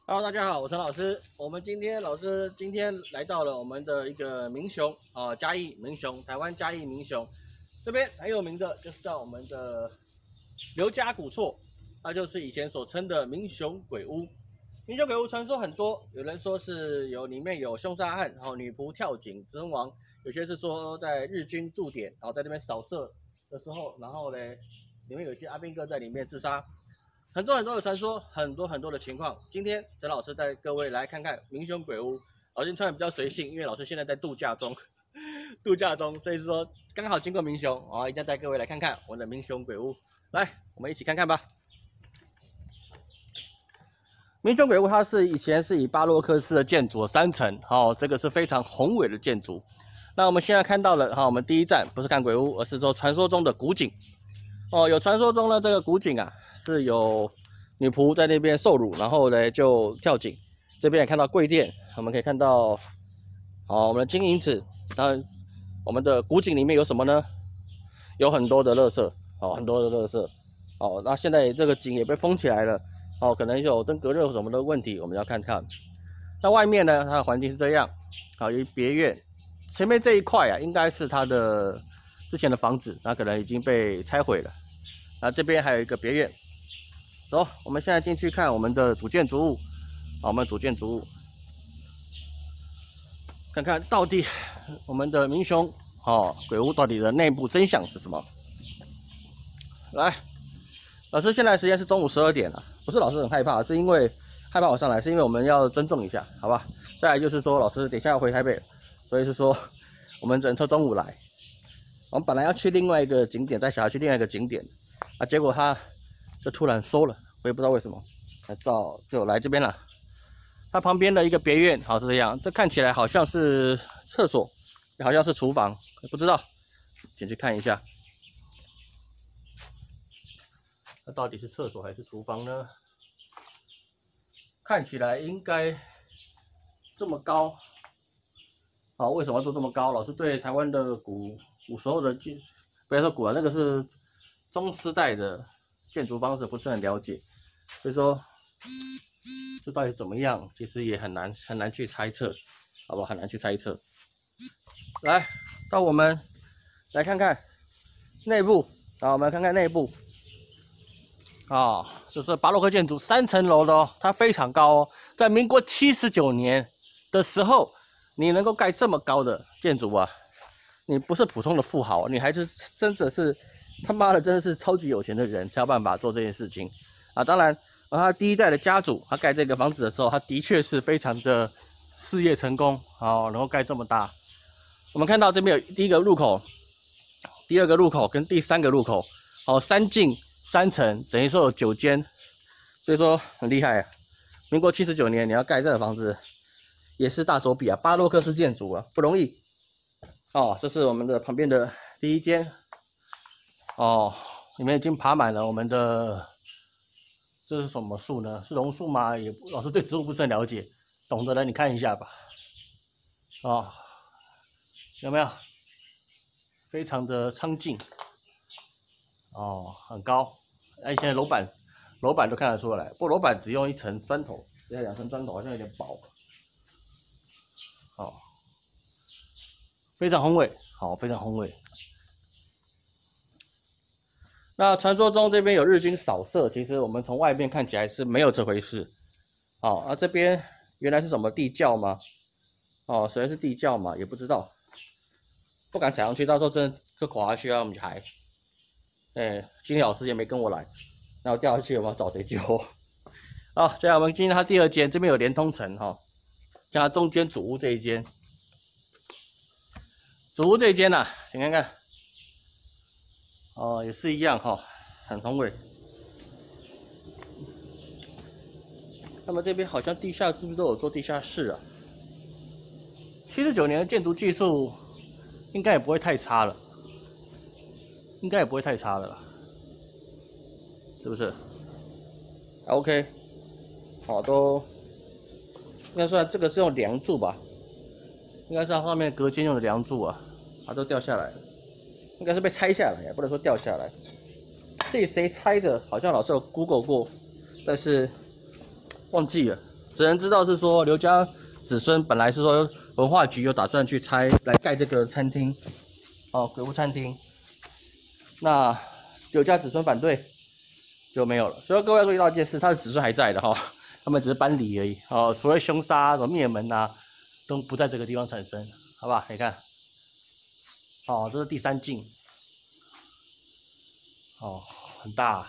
Hello，大家好，我是陈老师。老师今天来到了我们的一个民雄嘉义民雄，台湾嘉义民雄这边很有名的，就是叫我们的刘家古厝，它就是以前所称的民雄鬼屋。民雄鬼屋传说很多，有人说是里面有凶杀案，然后女仆跳井身亡，有些是说在日军驻点，然后在那边扫射的时候，然后呢，里面有一些阿兵哥在里面自杀。很多的传说，很多的情况。今天陈老师带各位来看看民雄鬼屋。老师穿的比较随性，因为老师现在在度假中，所以是说刚好经过民雄，一定要带各位来看看我的民雄鬼屋。来，我们一起看看吧。民雄鬼屋它以前是以巴洛克式的建筑3层，这个是非常宏伟的建筑。那我们现在看到了，我们第一站不是看鬼屋，而是说传说中的古井。有传说中呢，这个古井啊是有女仆在那边受辱，然后呢就跳井。这边也看到柜垫，我们可以看到，我们的金银子。当然，我们的古井里面有什么呢？有很多的垃圾，很多的垃圾。那现在这个井也被封起来了，可能有登革热什么的问题，我们要看看。那外面呢，它的环境是这样，有别院，前面这一块啊，应该是它的之前的房子，那可能已经被拆毁了。那这边还有一个别院。走，我们现在进去看我们的主建筑物。我们主建筑物，看看到底我们的民雄鬼屋到底的内部真相是什么？来，老师现在时间是中午12点了，不是老师很害怕，是因为害怕我上来，是因为我们要尊重一下，好吧？再来就是说，老师等一下要回台北，所以是说我们只能抽中午来。我们本来要去另外一个景点，带小孩去另外一个景点，结果他就突然收了，我也不知道为什么，就来这边了。它旁边的一个别院，是这样，这看起来好像是厕所，也好像是厨房，不知道，先去看一下。那到底是厕所还是厨房呢？看起来应该这么高。为什么要做这么高？老师对台湾的古时候的不要说古那个是中世代的建筑方式不是很了解，所以说这到底怎么样，其实也很难去猜测，好不好？很难去猜测。来，到我们来看看内部，我们看看内部。这是巴洛克建筑，3层楼的它非常高在民国79年的时候，你能够盖这么高的建筑啊，你不是普通的富豪，你还是真的是他妈的真的是超级有钱的人才有办法做这件事情当然。他第一代的家主，他盖这个房子的时候，他的确是非常的事业成功，能够盖这么大。我们看到这边有第一个入口、第2个入口跟第3个入口，3进3层，等于说有9间，所以说很厉害。民国79年你要盖这个房子，也是大手笔啊，巴洛克式建筑啊，不容易。这是我们的旁边的第1间，里面已经爬满了我们的。这是什么树呢？是榕树吗？老师对植物不是很了解，懂的人你看一下吧。有没有？非常的苍劲。很高。现在楼板都看得出来，不过楼板只用1层砖头，这2层砖头好像有点薄。非常宏伟，非常宏伟。那传说中这边有日军扫射，其实我们从外面看起来是没有这回事。这边原来是什么地窖吗？虽然是地窖嘛，也不知道，不敢踩上去，到时候真的就垮下去我们就还。今天老师也没跟我来，然后掉下去有没有找谁救？接下来我们进入它第2间，这边有连通层像它中间主屋这一间，主屋这一间请看看。也是一样很宏伟。那么这边好像地下是不是都有做地下室啊？79年的建筑技术应该也不会太差了，是不是 ？OK， 都应该算这个是用梁柱吧？应该是它上面隔间用的梁柱它都掉下来了。应该是被拆下来，也不能说掉下来。这谁拆的？好像老师有 Google 过，但是忘记了。 只能知道是说刘家子孙本来是说文化局有打算去拆来盖这个餐厅，哦，鬼屋餐厅。那刘家子孙反对就没有了。所以各位要注意到一件事，他的子孙还在的哈，他们只是搬离而已。哦，所谓凶杀、什么灭门啊，都不在这个地方产生，好吧？你看，哦，这是第三进，哦，很大。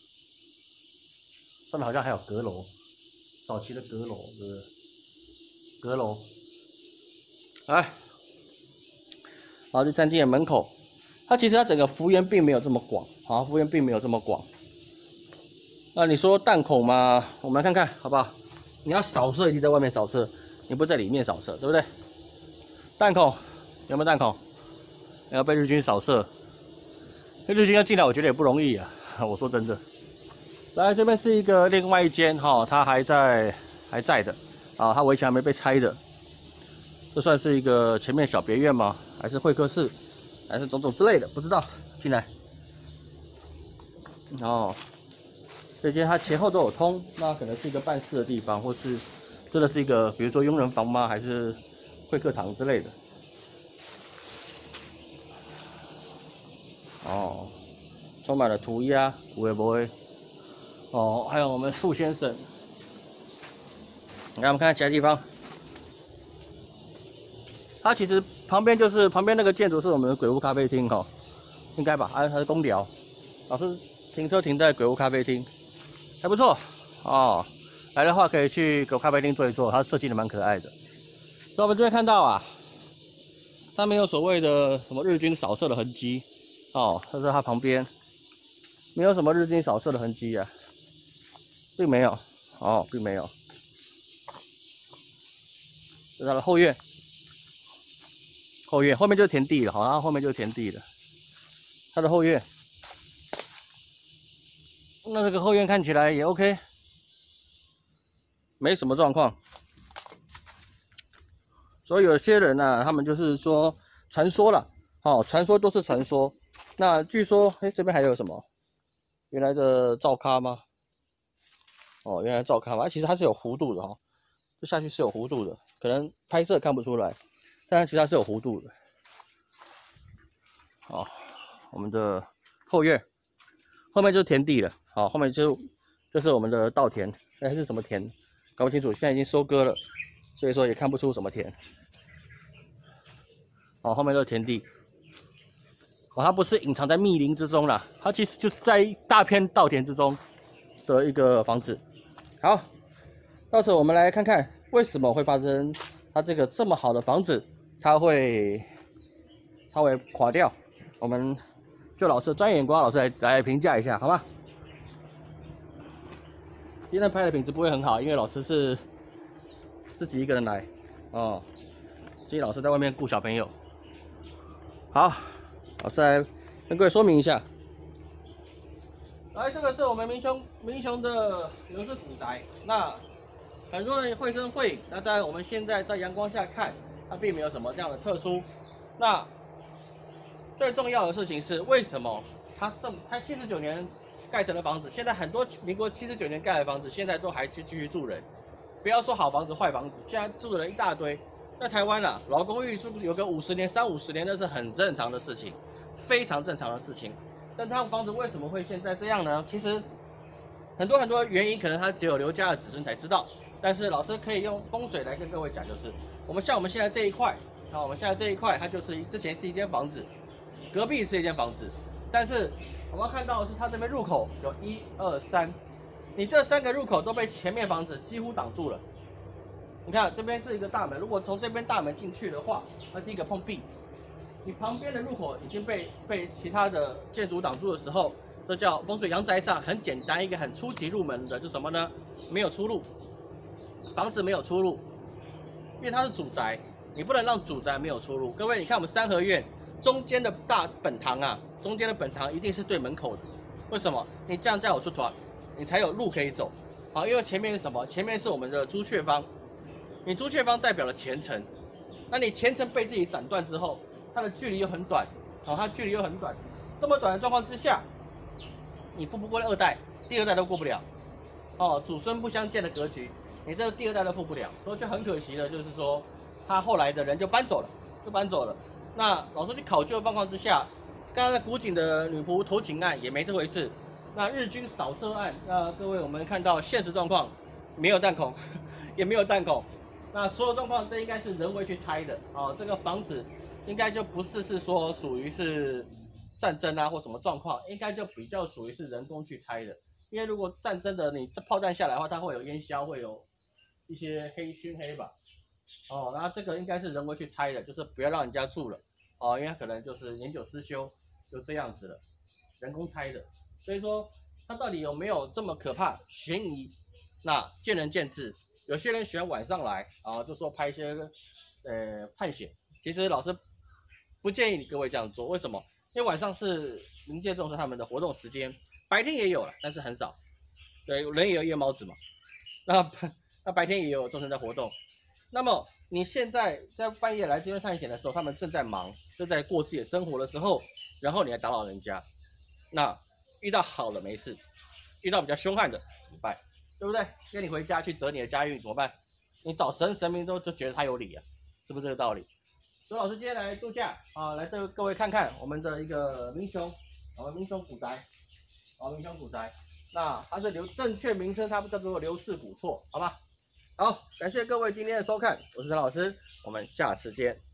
上面好像还有阁楼，早期的阁楼，是不是？阁楼，来，好，这餐厅的门口，它其实它整个幅员并没有这么广，好，幅员并没有这么广。那你说弹孔吗？我们来看看，好不好？你要扫射，一定在外面扫射，你不在里面扫射，对不对？弹孔有没有弹孔？要被日军扫射，日军要进来，我觉得也不容易啊。我说真的。来，这边是一个另外一间哈，它还在的啊，它围墙还没被拆的。这算是一个前面小别院吗？还是会客室？还是种种之类的？不知道。进来。哦，这间它前后都有通，那可能是一个办事的地方，或是真的是一个，比如说佣人房吗？还是会客堂之类的？哦，充满了涂鸦，有的没的。哦，还有我们树先生，来我们看看其他地方。它其实旁边那个建筑是我们的鬼屋咖啡厅哈，应该吧？它是公寮，老师停车停在鬼屋咖啡厅，还不错哦。来的话可以去鬼屋咖啡厅坐一坐，它设计的蛮可爱的。那我们这边看到啊，它没有所谓的什么日军扫射的痕迹哦，这是它旁边没有什么日军扫射的痕迹啊。并没有，哦，并没有。这是它的后院，后面就是田地了，好，然后后面就是田地了。它的后院，那这个后院看起来也 OK， 没什么状况。所以有些人呢、他们就是说传说了，哦，传说都是传说。那据说，哎，这边还有什么？原来的灶咖吗？哦，原来照看嘛，其实它是有弧度的哈、哦，这下去是有弧度的，可能拍摄看不出来，但其实它是有弧度的。哦，我们的后院，后面就是田地了，好、后面就是我们的稻田，还是什么田，搞不清楚，现在已经收割了，所以说也看不出什么田。哦，后面就是田地，哦，它不是隐藏在密林之中啦，它其实就是在一大片稻田之中的一个房子。好，到时候我们来看看为什么会发生它这个这么好的房子，它会垮掉。我们就老师的专业眼光，老师来评价一下，好吗？今天拍的品质不会很好，因为老师是自己一个人来哦。今天老师在外面顾小朋友。好，老师来跟各位说明一下。来，这个是我们民雄的刘氏古宅。那很多人绘声绘影，那当然我们现在在阳光下看，它并没有什么这样的特殊。那最重要的事情是，为什么它79年盖成的房子，现在很多民国79年盖的房子，现在都还继续住人。不要说好房子坏房子，现在住的人一大堆。在台湾啊，老公寓住有个50年、30-50年，那是很正常的事情，非常正常的事情。但这套房子为什么会现在这样呢？其实很多原因，可能它只有刘家的子孙才知道。但是老师可以用风水来跟各位讲，就是我们现在这一块，我们现在这一块，它就是之前是一间房子，隔壁是一间房子，但是我们要看到的是它这边入口有1、2、3，你这3个入口都被前面房子几乎挡住了。你看这边是一个大门，如果从这边大门进去的话，那第一个碰壁。你旁边的入口已经被其他的建筑挡住的时候，这叫风水阳宅上很简单一个很初级入门的，就是什么呢？没有出路，房子没有出路，因为它是主宅，你不能让主宅没有出路。各位，你看我们三合院中间的大本堂啊，中间的本堂一定是对门口的，为什么？你这样才有出团，你才有路可以走。好，因为前面是什么？前面是我们的朱雀方，你朱雀方代表了前程，那你前程被自己斩断之后，它的距离又很短，好，它距离又很短，这么短的状况之下，你富不过2代，第2代都过不了，哦，祖孙不相见的格局。 你这个第二代都付不了，所以就很可惜的，就是说他后来的人就搬走了，那老师去考究的状况之下，刚刚在古井的女仆投井案也没这回事，那日军扫射案，那各位我们看到现实状况没有弹孔，也没有弹孔，那所有状况这应该是人为去拆的哦，这个房子应该就不是说属于是战争啊或什么状况，应该就比较属于是人工去拆的，因为如果战争的你这炮弹下来的话，它会有烟硝，会有一些熏黑吧，哦，然后这个应该是人为去拆的，就是不要让人家住了，哦，因为可能就是年久失修，就这样子了，人工拆的，所以说它到底有没有这么可怕，嫌疑，那见仁见智，有些人喜欢晚上来啊，就说拍一些探险，其实老师不建议你各位这样做，为什么？因为晚上是临界众生他们的活动时间，白天也有了，但是很少，对，人也有夜猫子嘛，那白天也有众生在活动。那么你现在在半夜来这边探险的时候，他们正在忙，正在过自己的生活的时候，然后你还打扰人家，那遇到好了没事，遇到比较凶悍的怎么办？对不对？跟你回家去折你的家运怎么办？你找神明都觉得他有理啊，是不是这个道理？所以老师今天来度假啊，来带各位看看我们的一个民雄，我们民雄古宅，民雄古宅，那它是正确名称，它叫做刘氏古厝，好吧？好，感谢各位今天的收看，我是陈老师，我们下次见。